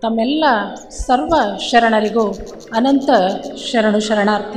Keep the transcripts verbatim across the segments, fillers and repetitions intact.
ತಮ್ಮೆಲ್ಲ ಸರ್ವ ಶರಣರಿಗೂ ಅನಂತ ಶರಣು ಶರಣಾರ್ಥಿ.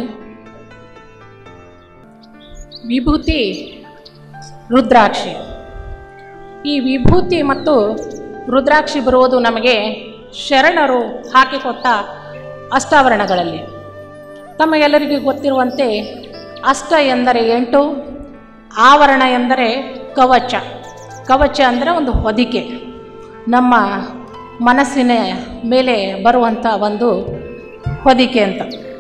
ವಿಭೂತಿ ರುದ್ರಾಕ್ಷಿ. ಈ ವಿಭೂತಿ ಮತ್ತು ರುದ್ರಾಕ್ಷಿ ಬರುವುದು ನಮಗೆ ಶರಣರು ಹಾಕಿಕೊಟ್ಟ ಅಷ್ಟಾವರಣಗಳಲ್ಲಿ. ತಮಗೆಲ್ಲರಿಗೂ ಗೊತ್ತಿರುವಂತೆ ಅಷ್ಟ ಎಂದರೆ ಎಂಟು, ಆವರಣ ಎಂದರೆ ಕವಚ. ಕವಚ ಅಂದರೆ ಒಂದು ಹೊದಿಕೆ, ನಮ್ಮ ಮನಸ್ಸಿನ ಮೇಲೆ ಬರುವಂಥ ಒಂದು ಹೊದಿಕೆ ಅಂತ.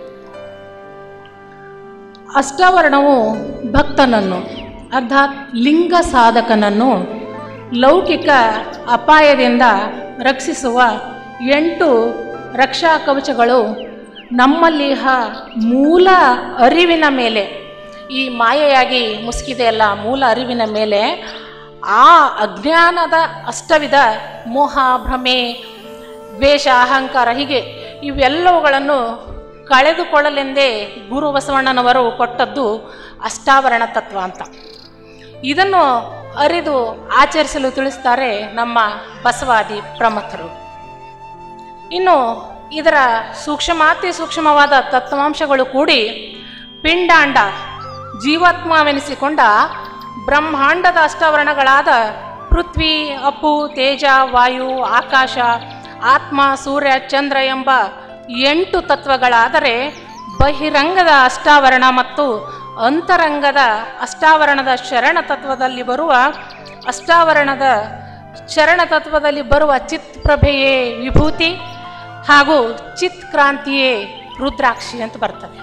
ಅಷ್ಟಾವರಣವು ಭಕ್ತನನ್ನು ಅರ್ಥಾತ್ ಲಿಂಗ ಸಾಧಕನನ್ನು ಲೌಕಿಕ ಅಪಾಯದಿಂದ ರಕ್ಷಿಸುವ ಎಂಟು ರಕ್ಷಾ ಕವಚಗಳು ನಮ್ಮಲ್ಲಿಹ ಮೂಲ ಅರಿವಿನ ಮೇಲೆ, ಈ ಮಾಯೆಯಾಗಿ ಮುಸುಕಿದೆಯಲ್ಲ ಮೂಲ ಅರಿವಿನ ಮೇಲೆ, ಆ ಅಜ್ಞಾನದ ಅಷ್ಟವಿಧ ಮೋಹ, ಭ್ರಮೆ, ದ್ವೇಷ, ಅಹಂಕಾರ ಹೀಗೆ ಇವೆಲ್ಲವುಗಳನ್ನು ಕಳೆದುಕೊಳ್ಳಲೆಂದೇ ಗುರು ಬಸವಣ್ಣನವರು ಕೊಟ್ಟದ್ದು ಅಷ್ಟಾವರಣ ತತ್ವ ಅಂತ. ಇದನ್ನು ಅರಿದು ಆಚರಿಸಲು ತಿಳಿಸ್ತಾರೆ ನಮ್ಮ ಬಸವಾದಿ ಪ್ರಮಥರು. ಇನ್ನು ಇದರ ಸೂಕ್ಷ್ಮಾತಿ ಸೂಕ್ಷ್ಮವಾದ ತತ್ವಾಂಶಗಳು ಕೂಡಿ ಪಿಂಡಾಂಡ ಜೀವಾತ್ಮವೆನಿಸಿಕೊಂಡ ಬ್ರಹ್ಮಾಂಡದ ಅಷ್ಟಾವರಣಗಳಾದ ಪೃಥ್ವಿ, ಅಪ್ಪು, ತೇಜ, ವಾಯು, ಆಕಾಶ, ಆತ್ಮ, ಸೂರ್ಯ, ಚಂದ್ರ ಎಂಬ ಎಂಟು ತತ್ವಗಳಾದರೆ ಬಹಿರಂಗದ ಅಷ್ಟಾವರಣ ಮತ್ತು ಅಂತರಂಗದ ಅಷ್ಟಾವರಣದ ಶರಣ ತತ್ವದಲ್ಲಿ ಬರುವ ಅಷ್ಟಾವರಣದ ಶರಣ ತತ್ವದಲ್ಲಿ ಬರುವ ಚಿತ್ ಪ್ರಭೆಯೇ ವಿಭೂತಿ ಹಾಗೂ ಚಿತ್ ಕ್ರಾಂತಿಯೇ ರುದ್ರಾಕ್ಷಿ ಅಂತ ಬರ್ತವೆ.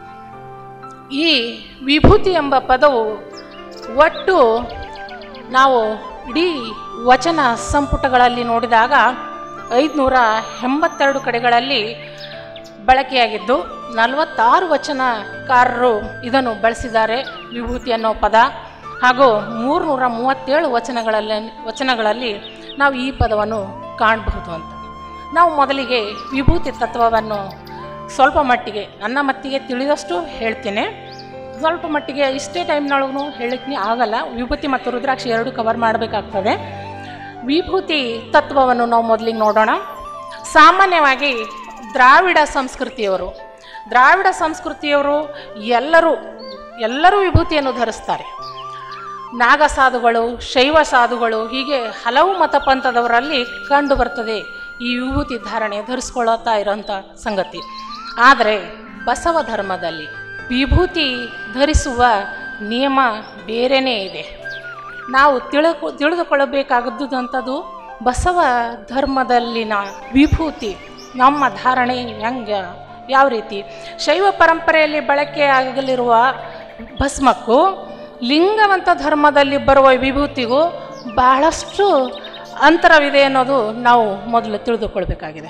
ಈ ವಿಭೂತಿ ಎಂಬ ಪದವು ಒಟ್ಟು ನಾವು ಇಡೀ ವಚನ ಸಂಪುಟಗಳಲ್ಲಿ ನೋಡಿದಾಗ ಐದುನೂರ ಎಂಬತ್ತೆರಡು ಕಡೆಗಳಲ್ಲಿ ಬಳಕೆಯಾಗಿದ್ದು ನಲವತ್ತಾರು ವಚನಕಾರರು ಇದನ್ನು ಬಳಸಿದ್ದಾರೆ ವಿಭೂತಿ ಅನ್ನೋ ಪದ. ಹಾಗೂ ಮೂರುನೂರ ಮೂವತ್ತೇಳು ವಚನಗಳಲ್ಲಿ ವಚನಗಳಲ್ಲಿ ನಾವು ಈ ಪದವನ್ನು ಕಾಣಬಹುದು ಅಂತ. ನಾವು ಮೊದಲಿಗೆ ವಿಭೂತಿ ತತ್ವವನ್ನು ಸ್ವಲ್ಪ ಮಟ್ಟಿಗೆ ನನ್ನ ಮಟ್ಟಿಗೆ ತಿಳಿದಷ್ಟು ಹೇಳ್ತೇನೆ. ಸ್ವಲ್ಪ ಮಟ್ಟಿಗೆ ಇಷ್ಟೇ ಟೈಮ್ನೊಳಗೂ ಹೇಳಕ್ಕೆ ಆಗಲ್ಲ, ವಿಭೂತಿ ಮತ್ತು ರುದ್ರಾಕ್ಷಿ ಎರಡು ಕವರ್ ಮಾಡಬೇಕಾಗ್ತದೆ. ವಿಭೂತಿ ತತ್ವವನ್ನು ನಾವು ಮೊದಲಿಗೆ ನೋಡೋಣ. ಸಾಮಾನ್ಯವಾಗಿ ದ್ರಾವಿಡ ಸಂಸ್ಕೃತಿಯವರು ದ್ರಾವಿಡ ಸಂಸ್ಕೃತಿಯವರು ಎಲ್ಲರೂ ಎಲ್ಲರೂ ವಿಭೂತಿಯನ್ನು ಧರಿಸ್ತಾರೆ. ನಾಗ ಸಾಧುಗಳು, ಶೈವ ಸಾಧುಗಳು ಹೀಗೆ ಹಲವು ಮತ ಪಂಥದವರಲ್ಲಿ ಕಂಡು ಬರ್ತದೆ ಈ ವಿಭೂತಿ ಧಾರಣೆ ಧರಿಸ್ಕೊಳ್ಳುತ್ತಾ ಇರೋಂಥ ಸಂಗತಿ. ಆದರೆ ಬಸವ ಧರ್ಮದಲ್ಲಿ ವಿಭೂತಿ ಧರಿಸುವ ನಿಯಮ ಬೇರೆಯೇ ಇದೆ. ನಾವು ತಿಳ್ಕೊ ತಿಳಿದುಕೊಳ್ಳಬೇಕಾಗದ್ದಂಥದ್ದು ಬಸವ ಧರ್ಮದಲ್ಲಿನ ವಿಭೂತಿ ನಮ್ಮ ಧಾರಣೆ ಹೆಂಗೆ, ಯಾವ ರೀತಿ. ಶೈವ ಪರಂಪರೆಯಲ್ಲಿ ಬಳಕೆಯಾಗಲಿರುವ ಭಸ್ಮಕ್ಕೂ ಲಿಂಗವಂತ ಧರ್ಮದಲ್ಲಿ ಬರುವ ವಿಭೂತಿಗೂ ಬಹಳಷ್ಟು ಅಂತರವಿದೆ ಅನ್ನೋದು ನಾವು ಮೊದಲು ತಿಳಿದುಕೊಳ್ಬೇಕಾಗಿದೆ.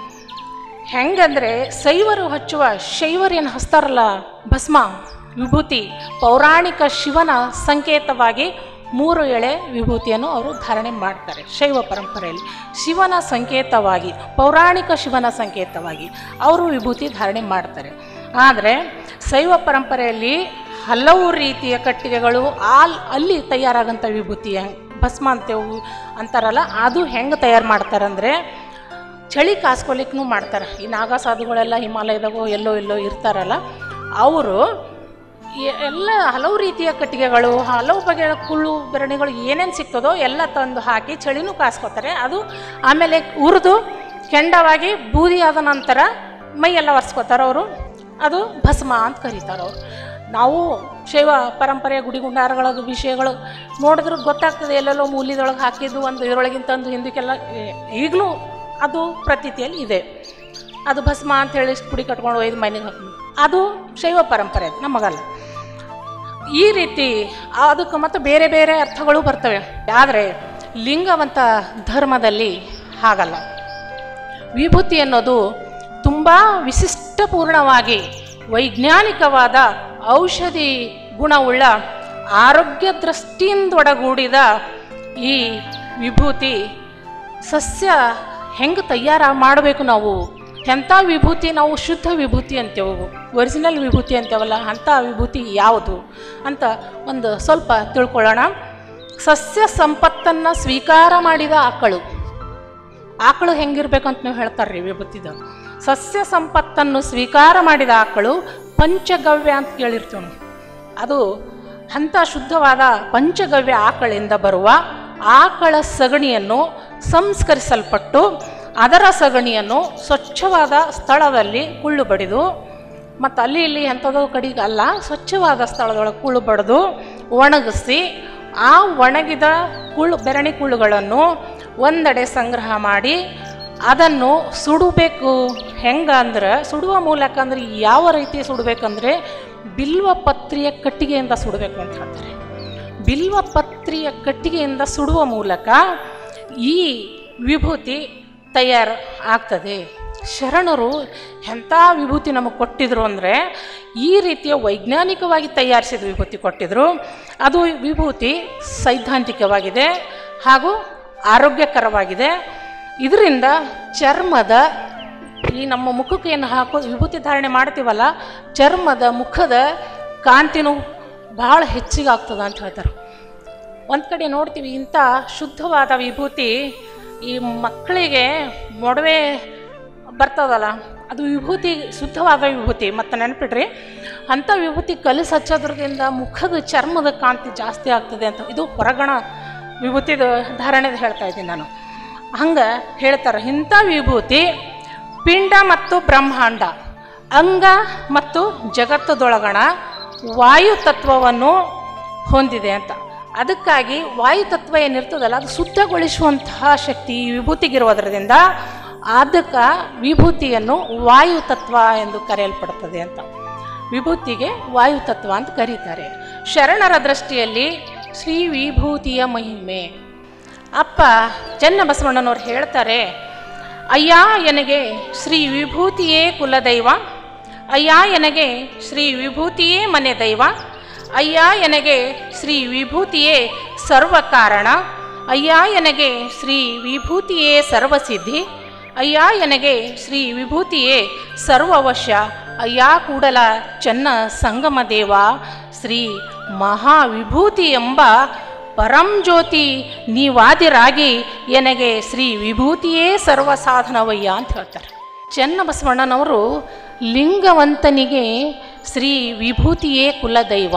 ಹೆಂಗಂದರೆ ಶೈವರು ಹಚ್ಚುವ ಶೈವರೇನು ಹಚ್ತಾರಲ್ಲ ಭಸ್ಮ ವಿಭೂತಿ, ಪೌರಾಣಿಕ ಶಿವನ ಸಂಕೇತವಾಗಿ ಮೂರು ಎಳೆ ವಿಭೂತಿಯನ್ನು ಅವರು ಧಾರಣೆ ಮಾಡ್ತಾರೆ. ಶೈವ ಪರಂಪರೆಯಲ್ಲಿ ಶಿವನ ಸಂಕೇತವಾಗಿ, ಪೌರಾಣಿಕ ಶಿವನ ಸಂಕೇತವಾಗಿ ಅವರು ವಿಭೂತಿ ಧಾರಣೆ ಮಾಡ್ತಾರೆ. ಆದರೆ ಶೈವ ಪರಂಪರೆಯಲ್ಲಿ ಹಲವು ರೀತಿಯ ಕಟ್ಟಿಗೆಗಳು ಆಲ್ ಅಲ್ಲಿ ತಯಾರಾಗಂಥ ವಿಭೂತಿ ಭಸ್ಮ ಅಂತೇವು ಅಂತಾರಲ್ಲ, ಅದು ಹೆಂಗೆ ತಯಾರು ಮಾಡ್ತಾರಂದರೆ ಚಳಿ ಕಾಸ್ಕೊಲಿಕ್ಕೂ ಮಾಡ್ತಾರೆ. ಈ ನಾಗ ಸಾಧುಗಳೆಲ್ಲ ಹಿಮಾಲಯದಾಗೋ ಎಲ್ಲೋ ಎಲ್ಲೋ ಇರ್ತಾರಲ್ಲ, ಅವರು ಎಲ್ಲ ಹಲವು ರೀತಿಯ ಕಟ್ಟಿಗೆಗಳು, ಹಲವು ಬಗೆಯ ಕುಳ್ಳು ಬೆರಣಿಗಳು ಏನೇನು ಸಿಗ್ತದೋ ಎಲ್ಲ ತಂದು ಹಾಕಿ ಚಳಿನೂ ಕಾಸ್ಕೊತಾರೆ. ಅದು ಆಮೇಲೆ ಉರಿದು ಕೆಂಡವಾಗಿ ಬೂದಿಯಾದ ನಂತರ ಮೈಯೆಲ್ಲ ಒರೆಸ್ಕೊತಾರೆ ಅವರು. ಅದು ಭಸ್ಮ ಅಂತ ಕರೀತಾರೆ ಅವರು. ನಾವು ಶೈವ ಪರಂಪರೆಯ ಗುಡಿಗುಂಡಾರಗಳದು ವಿಷಯಗಳು ನೋಡಿದ್ರೆ ಗೊತ್ತಾಗ್ತದೆ, ಎಲ್ಲೆಲ್ಲೋ ಮೂಲಿದೊಳಗೆ ಹಾಕಿದ್ದು ಒಂದು ಇದರೊಳಗಿಂತಂದು ಹಿಂದಕ್ಕೆಲ್ಲ ಈಗಲೂ ಅದು ಪ್ರತೀತಿಯಲ್ಲಿ ಇದೆ. ಅದು ಭಸ್ಮ ಅಂತ ಹೇಳಿ ಪುಡಿ ಕಟ್ಕೊಂಡು ಒಯ್ದು ಮನೆಗೆ ಹಾಕೊಂಡು ಅದು ಶೈವ ಪರಂಪರೆ, ನಮಗಲ್ಲ. ಈ ರೀತಿ ಅದಕ್ಕೆ ಮತ್ತು ಬೇರೆ ಬೇರೆ ಅರ್ಥಗಳು ಬರ್ತವೆ. ಆದರೆ ಲಿಂಗವಂತ ಧರ್ಮದಲ್ಲಿ ಹಾಗಲ್ಲ. ವಿಭೂತಿ ಅನ್ನೋದು ತುಂಬ ವಿಶಿಷ್ಟಪೂರ್ಣವಾಗಿ ವೈಜ್ಞಾನಿಕವಾದ ಔಷಧಿ ಗುಣವುಳ್ಳ ಆರೋಗ್ಯ ದೃಷ್ಟಿಯಿಂದೊಡಗೂಡಿದ ಈ ವಿಭೂತಿ ಸಸ್ಯ ಹೆಂಗೆ ತಯಾರ ಮಾಡಬೇಕು, ನಾವು ಎಂಥ ವಿಭೂತಿ, ನಾವು ಶುದ್ಧ ವಿಭೂತಿ ಅಂತೇವು, ಒರಿಜಿನಲ್ ವಿಭೂತಿ ಅಂತೇವಲ್ಲ, ಅಂಥ ವಿಭೂತಿ ಯಾವುದು ಅಂತ ಒಂದು ಸ್ವಲ್ಪ ತಿಳ್ಕೊಳ್ಳೋಣ. ಸಸ್ಯ ಸಂಪತ್ತನ್ನು ಸ್ವೀಕಾರ ಮಾಡಿದ ಆಕಳು ಆಕಳು ಹೆಂಗಿರ್ಬೇಕು ಅಂತ ನೀವು ಹೇಳ್ತಾರೆ ರೀ ವಿಭೂತಿದು. ಸಸ್ಯ ಸಂಪತ್ತನ್ನು ಸ್ವೀಕಾರ ಮಾಡಿದ ಆಕಳು ಪಂಚಗವ್ಯ ಅಂತ ಕೇಳಿರ್ತೀವಿ ನಾವು. ಅದು ಅಂಥ ಶುದ್ಧವಾದ ಪಂಚಗವ್ಯ ಆಕಳಿಂದ ಬರುವ ಆಕಳ ಸಗಣಿಯನ್ನು ಸಂಸ್ಕರಿಸಲ್ಪಟ್ಟು ಅದರ ಸಗಣಿಯನ್ನು ಸ್ವಚ್ಛವಾದ ಸ್ಥಳದಲ್ಲಿ ಕುಳ್ಳು ಬಡಿದು, ಮತ್ತು ಅಲ್ಲಿ ಇಲ್ಲಿ ಎಂಥದೋ ಕಡೆಗೆ ಅಲ್ಲ, ಸ್ವಚ್ಛವಾದ ಸ್ಥಳದೊಳಗೆ ಕುಳ್ಳು ಬಡಿದು ಒಣಗಿಸಿ ಆ ಒಣಗಿದ ಕುಳ್ಳು ಬೆರಣಿ ಕುಳ್ಳುಗಳನ್ನು ಒಂದೆಡೆ ಸಂಗ್ರಹ ಮಾಡಿ ಅದನ್ನು ಸುಡಬೇಕು. ಹೆಂಗೆ ಅಂದ್ರೆ ಸುಡುವ ಮೂಲಕ ಅಂದ್ರೆ ಯಾವ ರೀತಿ ಸುಡಬೇಕಂದ್ರೆ ಬಿಲ್ವ ಪತ್ರಿಯ ಕಟ್ಟಿಗೆಯಿಂದ ಸುಡಬೇಕು ಅಂತ ಹೇಳ್ತಾರೆ. ಬಿಲ್ವ ಪತ್ರಿಯ ಕಟ್ಟಿಗೆಯಿಂದ ಸುಡುವ ಮೂಲಕ ಈ ವಿಭೂತಿ ತಯಾರು ಆಗ್ತದೆ. ಶರಣರು ಎಂಥ ವಿಭೂತಿ ನಮಗೆ ಕೊಟ್ಟಿದ್ರು ಅಂದರೆ ಈ ರೀತಿಯ ವೈಜ್ಞಾನಿಕವಾಗಿ ತಯಾರಿಸಿದ ವಿಭೂತಿ ಕೊಟ್ಟಿದ್ರು. ಅದು ವಿಭೂತಿ ಸೈದ್ಧಾಂತಿಕವಾಗಿದೆ ಹಾಗೂ ಆರೋಗ್ಯಕರವಾಗಿದೆ. ಇದರಿಂದ ಚರ್ಮದ ಈ ನಮ್ಮ ಮುಖಕ್ಕೆ ಏನು ಹಾಕೋ ವಿಭೂತಿ ಧಾರಣೆ ಮಾಡ್ತೀವಲ್ಲ, ಚರ್ಮದ ಮುಖದ ಕಾಂತಿನೂ ಭಾಳ ಹೆಚ್ಚಿಗೆ ಆಗ್ತದೆ ಅಂತ ಹೇಳ್ತಾರೆ. ಒಂದು ಕಡೆ ನೋಡ್ತೀವಿ ಇಂಥ ಶುದ್ಧವಾದ ವಿಭೂತಿ ಈ ಮಕ್ಕಳಿಗೆ ಮೊಡವೆ ಬರ್ತದಲ್ಲ, ಅದು ವಿಭೂತಿ ಶುದ್ಧವಾದ ವಿಭೂತಿ. ಮತ್ತು ನೆನಪಿಡ್ರಿ, ಅಂಥ ವಿಭೂತಿ ಕಲಸಿ ಹಚ್ಚೋದ್ರದಿಂದ ಮುಖದ ಚರ್ಮದ ಕಾಂತಿ ಜಾಸ್ತಿ ಆಗ್ತದೆ ಅಂತ. ಇದು ಹೊರಗಣ ವಿಭೂತಿದ ಧಾರಣೆದು ಹೇಳ್ತಾ ಇದ್ದೀನಿ ನಾನು. ಹಂಗೆ ಹೇಳ್ತಾರೆ, ಇಂಥ ವಿಭೂತಿ ಪಿಂಡ ಮತ್ತು ಬ್ರಹ್ಮಾಂಡ, ಅಂಗ ಮತ್ತು ಜಗತ್ತದೊಳಗಣ ವಾಯು ತತ್ವವನ್ನು ಹೊಂದಿದೆ ಅಂತ. ಅದಕ್ಕಾಗಿ ವಾಯುತತ್ವ ಏನಿರ್ತದಲ್ಲ ಅದು ಶುದ್ಧಗೊಳಿಸುವಂತಹ ಶಕ್ತಿ ಈ ವಿಭೂತಿಗಿರುವುದರಿಂದ ಅದಕ್ಕೆ ವಿಭೂತಿಯನ್ನು ವಾಯುತತ್ವ ಎಂದು ಕರೆಯಲ್ಪಡುತ್ತದೆ ಅಂತ. ವಿಭೂತಿಗೆ ವಾಯುತತ್ವ ಅಂತ ಕರೀತಾರೆ. ಶರಣರ ದೃಷ್ಟಿಯಲ್ಲಿ ಶ್ರೀ ವಿಭೂತಿಯ ಮಹಿಮೆ. ಅಪ್ಪ ಚನ್ನಬಸವಣ್ಣನವ್ರು ಹೇಳ್ತಾರೆ, ಅಯ್ಯ ಎನಗೆ ಶ್ರೀ ವಿಭೂತಿಯೇ ಕುಲದೈವ, ಅಯ್ಯ ಎನಗೆ ಶ್ರೀ ವಿಭೂತಿಯೇ ಮನೆ ದೈವ, ಅಯ್ಯ ಎನಗೆ ಶ್ರೀ ವಿಭೂತಿಯೇ ಸರ್ವ ಕಾರಣ, ಅಯ್ಯ ಎನಗೆ ಶ್ರೀ ವಿಭೂತಿಯೇ ಸರ್ವಸಿದ್ಧಿ, ಅಯ್ಯ ಎನಗೆ ಶ್ರೀ ವಿಭೂತಿಯೇ ಸರ್ವವಶ್ಯ, ಅಯ್ಯ ಕೂಡಲ ಚೆನ್ನ ಸಂಗಮ ದೇವ, ಶ್ರೀ ಮಹಾವಿಭೂತಿ ಎಂಬ ಪರಂಜ್ಯೋತಿ ನೀವಾದಿರಾಗಿ ಎನಗೆ ಶ್ರೀ ವಿಭೂತಿಯೇ ಸರ್ವ ಸಾಧನವಯ್ಯ ಅಂತ ಹೇಳ್ತಾರೆ. ಚನ್ನಬಸವಣ್ಣನವರು ಲಿಂಗವಂತನಿಗೆ ಶ್ರೀ ವಿಭೂತಿಯೇ ಕುಲದೈವ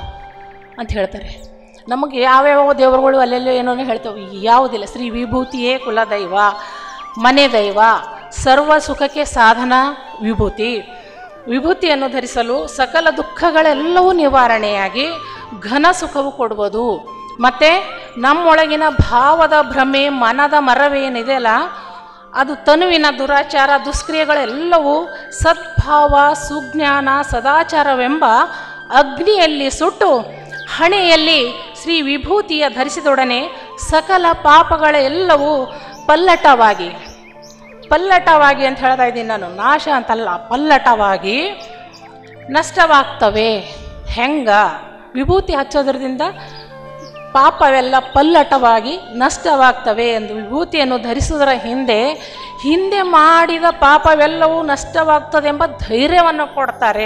ಅಂತ ಹೇಳ್ತಾರೆ. ನಮಗೆ ಯಾವ್ಯಾವ ದೇವರುಗಳು ಅಲ್ಲೆಲ್ಲೋ ಏನೋ ಹೇಳ್ತವೆ, ಯಾವುದಿಲ್ಲ. ಶ್ರೀ ವಿಭೂತಿಯೇ ಕುಲದೈವ, ಮನೆ ದೈವ, ಸರ್ವ ಸುಖಕ್ಕೆ ಸಾಧನ ವಿಭೂತಿ. ವಿಭೂತಿಯನ್ನು ಧರಿಸಲು ಸಕಲ ದುಃಖಗಳೆಲ್ಲವೂ ನಿವಾರಣೆಯಾಗಿ ಘನ ಸುಖವು ಕೊಡುವುದು. ಮತ್ತು ನಮ್ಮೊಳಗಿನ ಭಾವದ ಭ್ರಮೆ, ಮನದ ಮರವೇನಿದೆಯಲ್ಲ, ಅದು ತನುವಿನ ದುರಾಚಾರ ದುಷ್ಕ್ರಿಯೆಗಳೆಲ್ಲವೂ ಸದ್ಭಾವ ಸುಜ್ಞಾನ ಸದಾಚಾರವೆಂಬ ಅಗ್ನಿಯಲ್ಲಿ ಸುಟ್ಟು ಹಣೆಯಲ್ಲಿ ಶ್ರೀ ವಿಭೂತಿಯ ಧರಿಸಿದೊಡನೆ ಸಕಲ ಪಾಪಗಳೆಲ್ಲವೂ ಪಲ್ಲಟವಾಗಿ ಪಲ್ಲಟವಾಗಿ ಅಂತ ಹೇಳ್ತಾ ಇದ್ದೀನಿ ನಾನು, ನಾಶ ಅಂತಲ್ಲ, ಪಲ್ಲಟವಾಗಿ ನಷ್ಟವಾಗ್ತವೆ. ಹೆಂಗ ವಿಭೂತಿ ಹಚ್ಚೋದ್ರದಿಂದ ಪಾಪವೆಲ್ಲ ಪಲ್ಲಟವಾಗಿ ನಷ್ಟವಾಗ್ತವೆ ಎಂದು ವಿಭೂತಿಯನ್ನು ಧರಿಸುವುದರ ಹಿಂದೆ ಹಿಂದೆ ಮಾಡಿದ ಪಾಪವೆಲ್ಲವೂ ನಷ್ಟವಾಗ್ತದೆ ಎಂಬ ಧೈರ್ಯವನ್ನು ಕೊಡ್ತಾರೆ.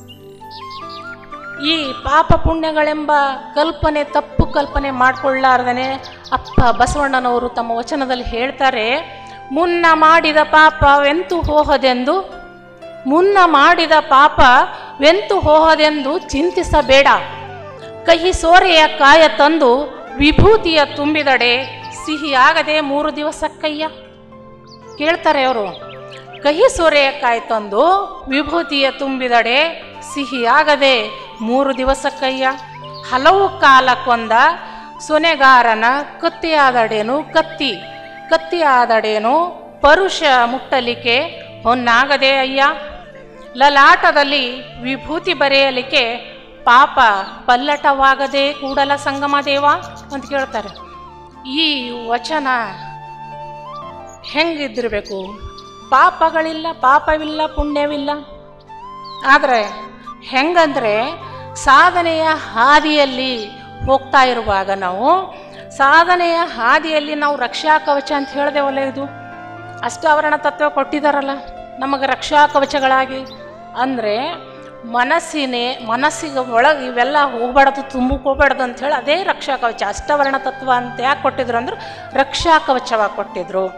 ಈ ಪಾಪ ಪುಣ್ಯಗಳೆಂಬ ಕಲ್ಪನೆ ತಪ್ಪು ಕಲ್ಪನೆ ಮಾಡಿಕೊಳ್ಳಾರ್ದೇ ಅಪ್ಪ ಬಸವಣ್ಣನವರು ತಮ್ಮ ವಚನದಲ್ಲಿ ಹೇಳ್ತಾರೆ, ಮುನ್ನ ಮಾಡಿದ ಪಾಪವೆಂತು ಹೋಹದೆಂದು ಮುನ್ನ ಮಾಡಿದ ಪಾಪವೆಂತು ಹೋಹದೆಂದು ಚಿಂತಿಸಬೇಡ, ಕಹಿ ಸೋರೆಯ ಕಾಯ ತಂದು ವಿಭೂತಿಯ ತುಂಬಿದಡೆ ಸಿಹಿಯಾಗದೆ ಮೂರು ದಿವಸಕ್ಕಯ್ಯ. ಕೇಳ್ತಾರೆ ಅವರು, ಕಹಿ ಸೋರೆಯ ಕಾಯಿ ತಂದು ವಿಭೂತಿಯ ತುಂಬಿದಡೆ ಸಿಹಿಯಾಗದೆ ಮೂರು ದಿವಸಕ್ಕಯ್ಯ. ಹಲವು ಕಾಲಕ್ಕೊಂದ ಸೊನೆಗಾರನ ಕತ್ತಿಯಾದಡೇನು ಕತ್ತಿ ಕತ್ತಿಯಾದಡೇನು ಪರುಷ ಮುಟ್ಟಲಿಕ್ಕೆ ಹೊನ್ನಾಗದೆ ಅಯ್ಯ. ಲಲಾಟದಲ್ಲಿ ವಿಭೂತಿ ಬರೆಯಲಿಕ್ಕೆ ಪಾಪ ಪಲ್ಲಟವಾಗದೆ ಕೂಡಲ ಸಂಗಮ ದೇವ ಅಂತ ಕೇಳ್ತಾರೆ. ಈ ವಚನ ಹೆಂಗಿದ್ದಿರಬೇಕು? ಪಾಪಗಳಿಲ್ಲ, ಪಾಪವಿಲ್ಲ, ಪುಣ್ಯವಿಲ್ಲ. ಆದರೆ ಹೆಂಗಂದರೆ ಸಾಧನೆಯ ಹಾದಿಯಲ್ಲಿ ಹೋಗ್ತಾ ಇರುವಾಗ ನಾವು ಸಾಧನೆಯ ಹಾದಿಯಲ್ಲಿ ನಾವು ರಕ್ಷಾ ಕವಚ ಅಂತ ಹೇಳಿದೆವಲ್ಲ, ಇದು ಅಷ್ಟಾವರಣ ತತ್ವ ಕೊಟ್ಟಿದ್ದಾರಲ್ಲ ನಮಗೆ ರಕ್ಷಾ ಕವಚಗಳಾಗಿ. ಅಂದರೆ ಮನಸ್ಸಿನೇ ಮನಸ್ಸಿಗೆ ಒಳಗೆ ಇವೆಲ್ಲ ಹೋಗ್ಬಾರ್ದು, ತುಂಬಿಕೋಗ್ಬಾರ್ದು ಅಂಥೇಳಿ ಅದೇ ರಕ್ಷಾ ಕವಚ. ಅಷ್ಟಾವರಣ ತತ್ವ ಅಂತ ಯಾಕೆ ಕೊಟ್ಟಿದ್ರು ಅಂದ್ರೆ ರಕ್ಷಾ ಕವಚವಾಗಿ ಕೊಟ್ಟಿದ್ರು.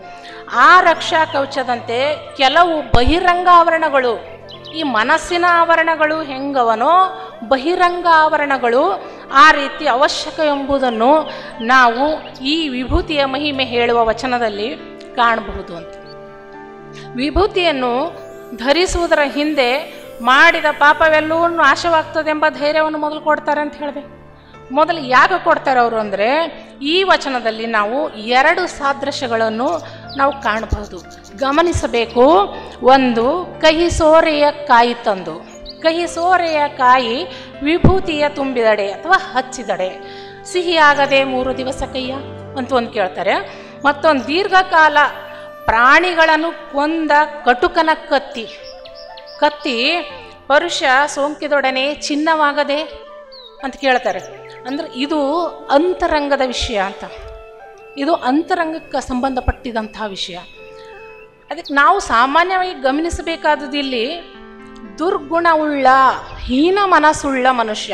ಆ ರಕ್ಷಾ ಕವಚದಂತೆ ಕೆಲವು ಬಹಿರಂಗ ಆವರಣಗಳು, ಈ ಮನಸ್ಸಿನ ಆವರಣಗಳು ಹೆಂಗವನೋ ಬಹಿರಂಗ ಆವರಣಗಳು ಆ ರೀತಿ ಅವಶ್ಯಕ ಎಂಬುದನ್ನು ನಾವು ಈ ವಿಭೂತಿಯ ಮಹಿಮೆ ಹೇಳುವ ವಚನದಲ್ಲಿ ಕಾಣಬಹುದು ಅಂತ. ವಿಭೂತಿಯನ್ನು ಧರಿಸುವುದರ ಹಿಂದೆ ಮಾಡಿದ ಪಾಪವೆಲ್ಲವೂ ನಾಶವಾಗ್ತದೆ ಎಂಬ ಧೈರ್ಯವನ್ನು ಮೊದಲು ಕೊಡ್ತಾರೆ ಅಂತ ಹೇಳಿದೆ. ಮೊದಲು ಯಾಕೆ ಕೊಡ್ತಾರೆ ಅವರು ಅಂದರೆ, ಈ ವಚನದಲ್ಲಿ ನಾವು ಎರಡು ಸಾದೃಶ್ಯಗಳನ್ನು ನಾವು ಕಾಣಬಹುದು, ಗಮನಿಸಬೇಕು. ಒಂದು, ಕಹಿ ಸೋರೆಯ ಕಾಯಿ ತಂದು, ಕಹಿ ಸೋರೆಯ ಕಾಯಿ ವಿಭೂತಿಯ ತುಂಬಿದಡೆ ಅಥವಾ ಹಚ್ಚಿದಡೆ, ಸಿಹಿಯಾಗದೆ ಮೂರು ದಿವಸ ಕೈಯ ಅಂತ ಒಂದು ಕೇಳ್ತಾರೆ. ಮತ್ತೊಂದು, ದೀರ್ಘಕಾಲ ಪ್ರಾಣಿಗಳನ್ನು ಕೊಂದ ಕಟುಕನ ಕತ್ತಿ, ಕತ್ತಿ ಪರುಷ ಸೋಂಕಿದೊಡನೆ ಚಿನ್ನವಾಗದೆ ಅಂತ ಕೇಳ್ತಾರೆ. ಅಂದರೆ ಇದು ಅಂತರಂಗದ ವಿಷಯ ಅಂತ, ಇದು ಅಂತರಂಗಕ್ಕೆ ಸಂಬಂಧಪಟ್ಟಿದಂತಹ ವಿಷಯ. ಅದಕ್ಕೆ ನಾವು ಸಾಮಾನ್ಯವಾಗಿ ಗಮನಿಸಬೇಕಾದದ್ದು ಇಲ್ಲಿ ದುರ್ಗುಣವುಳ್ಳ ಹೀನ ಮನಸ್ಸುಳ್ಳ ಮನುಷ್ಯ.